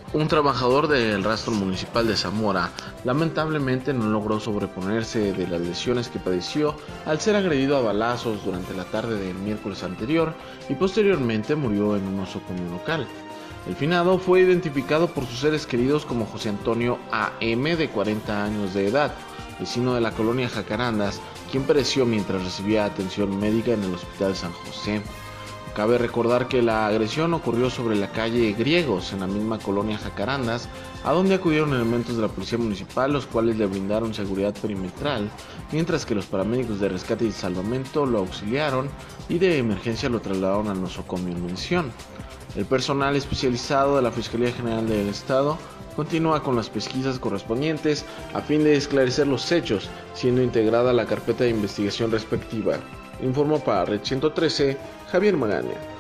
Un trabajador del rastro municipal de Zamora lamentablemente no logró sobreponerse de las lesiones que padeció al ser agredido a balazos durante la tarde del miércoles anterior y posteriormente murió en un nosocomio local. El finado fue identificado por sus seres queridos como José Antonio A.M. de 40 años de edad, vecino de la colonia Jacarandas, quien pereció mientras recibía atención médica en el Hospital San José. Cabe recordar que la agresión ocurrió sobre la calle Griegos, en la misma colonia Jacarandas, a donde acudieron elementos de la policía municipal, los cuales le brindaron seguridad perimetral, mientras que los paramédicos de rescate y salvamento lo auxiliaron y de emergencia lo trasladaron al nosocomio en mención. El personal especializado de la Fiscalía General del Estado continúa con las pesquisas correspondientes a fin de esclarecer los hechos, siendo integrada la carpeta de investigación respectiva. Informó para Red 113, Javier Magaña.